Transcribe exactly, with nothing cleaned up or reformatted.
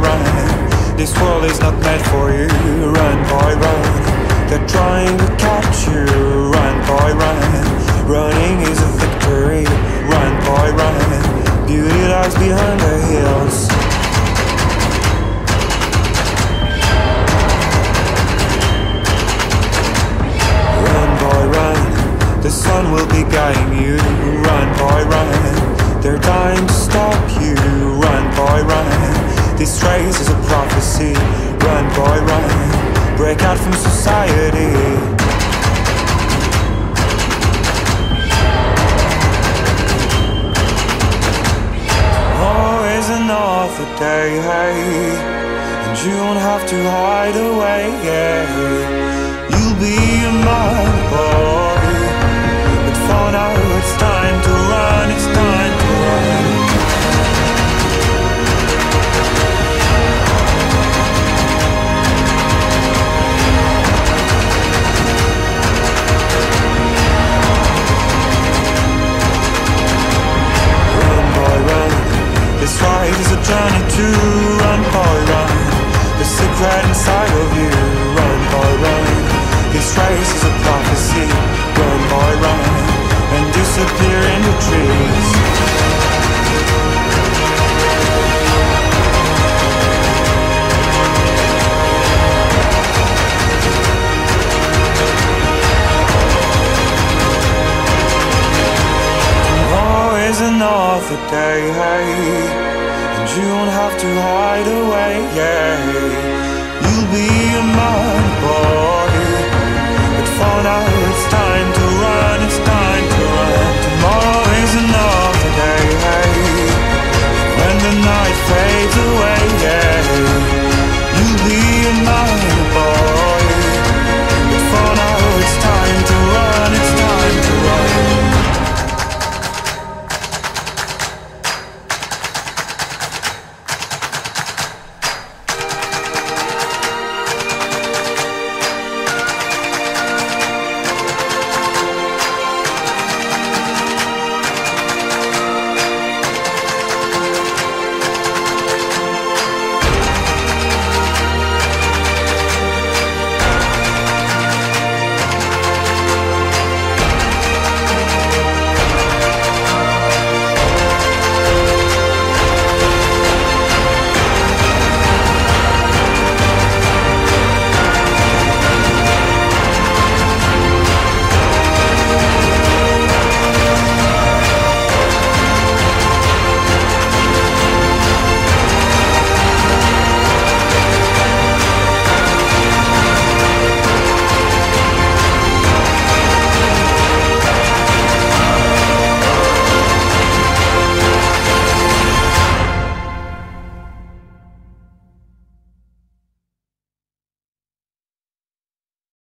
run. This world is not meant for you. Run, boy, run. They're trying to catch you. Run, boy, run. Running is a victory. Run, boy, run. Beauty lies behind the hills. Run, boy, run. The sun will be guiding you. Run, boy, run. They're dying to stop you. Run, boy, run. This race is a prophecy. Run, boy, run. Break out from society. Oh, is another day, hey, and you won't have to hide away, yeah. You'll be a man, boy, but for now it's time to run, it's time to run. This ride is a journey to run, boy, run. The secret inside of you, run, boy, run. This race is a prophecy, run, boy, run. And disappear in the trees. Tomorrow is another day, hey, and you won't have to hide away, yeah. You'll be a man, boy, but for now it's time to run, it's time to run. Tomorrow is another day, hey, when the night fades away, yeah. You'll be a man.